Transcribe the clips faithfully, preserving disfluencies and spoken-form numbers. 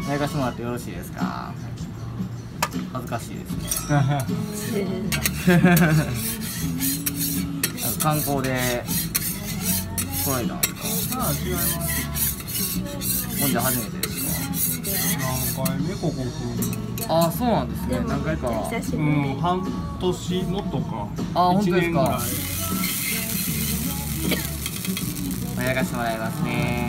やかしてもらってよろしいですか。恥ずかしいですね。観光で来られたんですか。 ああ、違います。 ほんじゃ初めてです何回目ここ来るか。ああ、そうなんですね。何回か。 の。うん、半年もっとか。 ああ、本当ですか。 いやかしてもらいますね。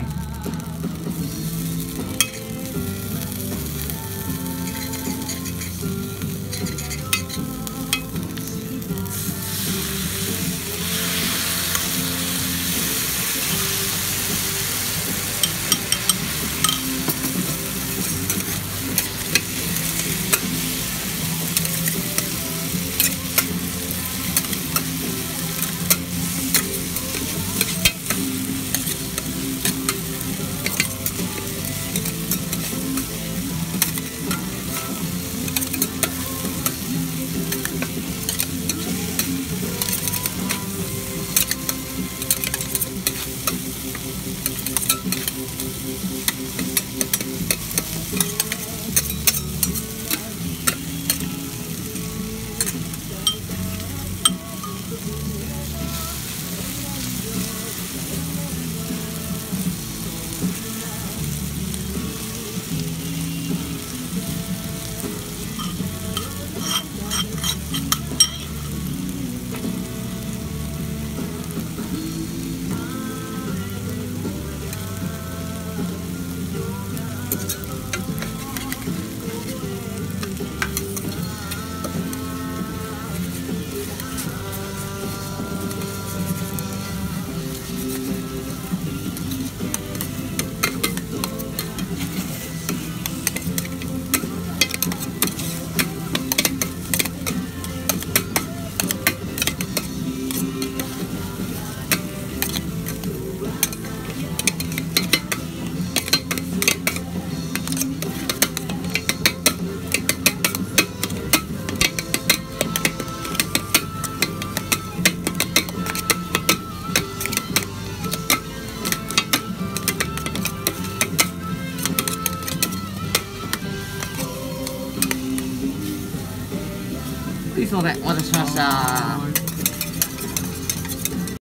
すいません、お待たせしました。